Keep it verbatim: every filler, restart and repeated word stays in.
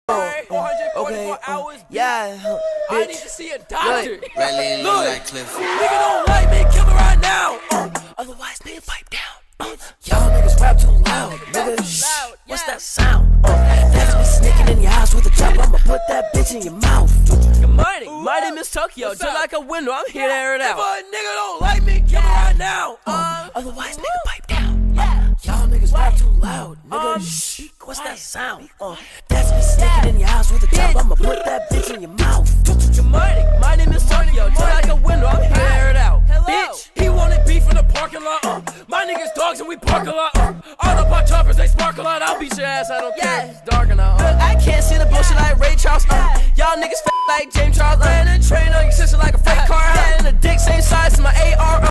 Okay, hours, yeah, bitch. I need to see a doctor. Look, Really look, like Cliff. nigga don't like me, kill me right now. Uh, otherwise, nigga, pipe down. Uh, y'all niggas rap too loud, nigga. Shh, Loud, what's yeah. that sound? Uh, that's me sneaking in your house with a chop. I'ma put that bitch in your mouth. Good morning. My name is Tokyo. What's Just up? like a window, I'm here to air it If out. a nigga don't like me, kill me right now. Uh, otherwise, nigga, pipe down. Uh, y'all niggas rap too loud, nigga. Um, Shh, what's that sound? Uh, that's me sneaking in your house with a chop. I'ma put that bitch in your mouth. Good morning. My name is Tokyo. Just like a window, I'm here to air it out. Hello. Bitch, he wanted beef in the parking lot. Uh, my niggas dogs and we park a lot. Uh, all the pot choppers, they spark a lot. I'll beat your ass, I don't care. Yeah. It's dark enough. Look, I can't see the bullshit like Ray Charles. Uh, y'all niggas f like James Charles. Uh, and a train on your sister like a freight car. Uh, and a dick same size as my A R.